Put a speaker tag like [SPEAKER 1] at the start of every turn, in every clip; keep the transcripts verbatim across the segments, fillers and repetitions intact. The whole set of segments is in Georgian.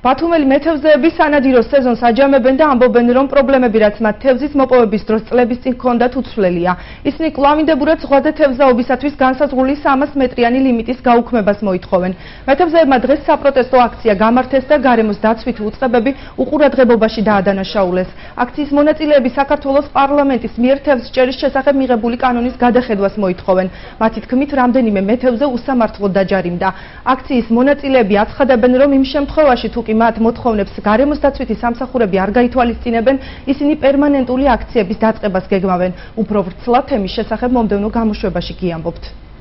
[SPEAKER 1] ბათუმელი მეთევზეები სანადიროს სეზონს აჯამებენ და ამბობენ, რომ პრობლემები, რაც მათ თევზის მოპოვების დროს წლების წინ ჰქონდათ, უცვლელია. ისინი კვლავინდებურად ზღვაზე თევზაობისათვის განსაზღვრული სამას მეტრიანი ლიმიტის გაუქმებას მოითხოვენ. მეთევზეებმა დღეს საპროტესტო აქცია გამართეს და გარემოს დაცვითი უწყებები უყურადღებობაში დაადანაშაულეს. აქციის მონაწილეები საქართველოს პარლამენტის მიერ თევზჭერის შესახებ მიღებული კანონის გადახედვას მოითხოვენ. მათი თქმით, რამდენიმე მეთევზე უსამართლოდ დაჯარიმდა. აქციის მონაწილეები აცხადებენ, რომ იმ შემთხვევაში თუ კი მათ მოთხოვნებს გარემოს დაცვითი სამსახურები არ გაითვალისწინებენ, ისინი პერმანენტული აქციების დაწყებას გეგმავენ. უფრო ვრცლად თემის შესახებ მომდევნო გამოშვებაში გიამბობთ.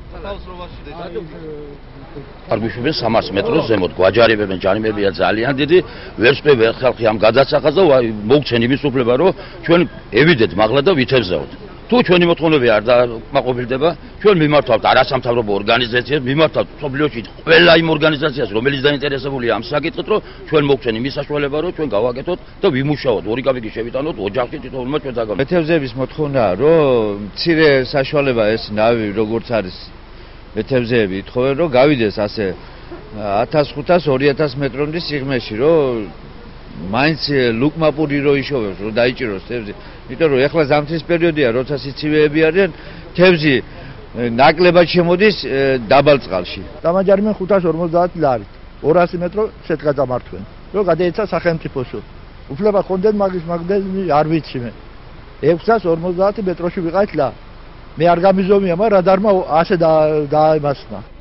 [SPEAKER 2] არ გვიშვებენ სამას მეტროს ზემოთ, გვაჯარებენ, ჯარიმებია ძალიან დიდი, ვერ სპევენ ხალხი ამ გადასახადს და მოგცენ იმის უფლება, რომ ჩვენ ევიდეთ მაღლა და ვითევზაოთ. თუ ჩვენი მოთხოვნები არ დამაყოფილდება, ჩვენ მიმართავთ არასამთავრობო ორგანიზაციებს, მიმართავთ მსოფლიოში ყველა იმ ორგანიზაციას, რომელიც დაინტერესებულია ამ საკითხით, რომ ჩვენ მოგცენ იმის საშუალება, რომ ჩვენ გავაკეთოთ და ვიმუშაოთ, ორი კაპიკი შევიტანოთ, ოჯახში თითოეულმა ჩვენ დაგამოწმოთ.
[SPEAKER 3] მეთევზეების მოთხოვნაა, რომ მცირე საშუალება ეს ნავი, როგორც არის მეთევზეები ითხოვენ, რომ გავიდეს ასე ათას ხუთას ორი ათას მეტრომდე სიღრმეში, რომ მაინც ლუკმაპური რო იშოვებს, რომ დაიჭიროს თევზი. იმიტომ რომ ეხლა ზამთრის პერიოდია, როცა სიცივეები არიან, თევზი ნაკლებად შემოდის დაბალ წყალში.
[SPEAKER 4] დამაჯარიმენ ხუთას ორმოცდაათ ლარით, ორასი მეტრო შედგა დამართვენ. რომ გადაეცა სახელმწიფოსო. უფლება ხონდნენ მაგის მაგდენ არ ვიცი მე. ექვსას ორმოცდაათი მეტროში ვიყავით ლა. მე არ გამიზომია, მაგრამ რადარმა ასე დაემასნა.